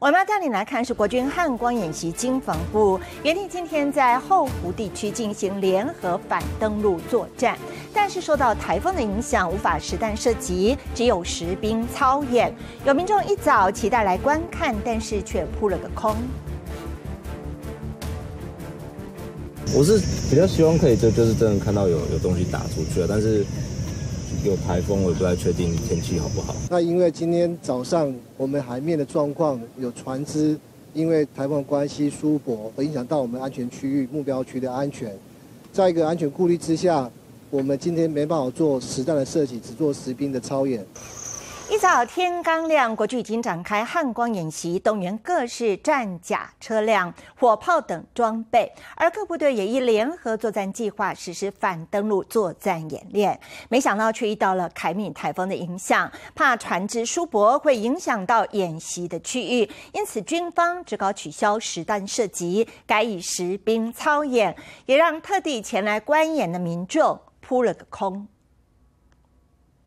我们要带你来看是国军汉光演习经防部原定今天在后湖地区进行联合反登陆作战，但是受到台风的影响，无法实弹射击，只有实兵操演。有民众一早期待来观看，但是却扑了个空。 我是比较希望可以就是真的看到有东西打出去了，但是有台风，我也不太确定天气好不好。 那因为今天早上我们海面的状况有船只因为台风的关系疏泊，而影响到我们安全区域目标区的安全。在一个安全顾虑之下，我们今天没办法做实弹的射击，只做实兵的操演。 一早天刚亮，国军已经展开汉光演习，动员各式战甲车辆、火炮等装备，而各部队也依联合作战计划实施反登陆作战演练。没想到却遇到了凯米台风的影响，怕船只疏泊会影响到演习的区域，因此军方只搞取消实弹射击，改以实兵操演，也让特地前来观演的民众扑了个空。